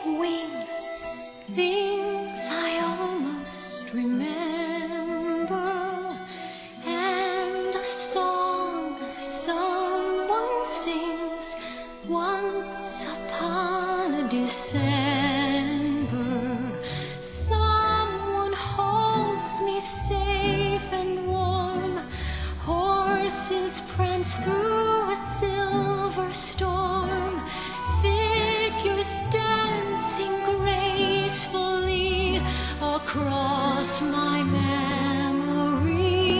wings, things I almost remember, and a song someone sings once upon a December. Someone holds me safe and warm, horses prance through a silver storm, figures dancing gracefully across my memory.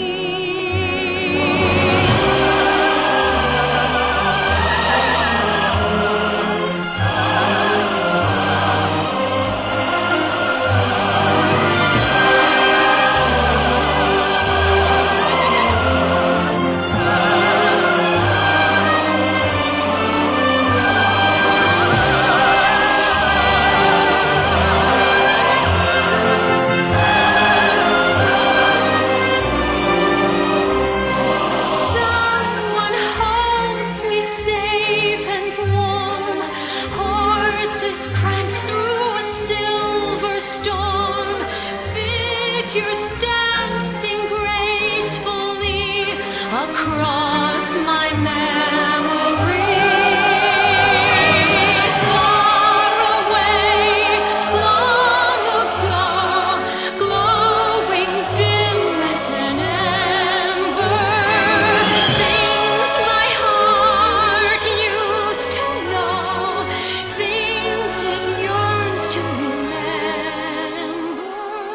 Dancing gracefully across my memory. Far away, long ago, glowing dim as an ember, things my heart used to know, things it yearns to remember.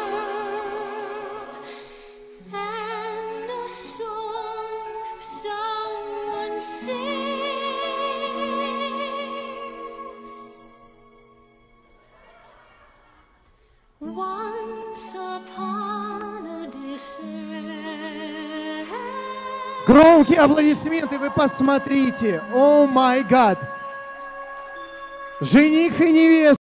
And a song someone sings once upon a December. Громкие аплодисменты, вы посмотрите. О май гад. Жених и невеста.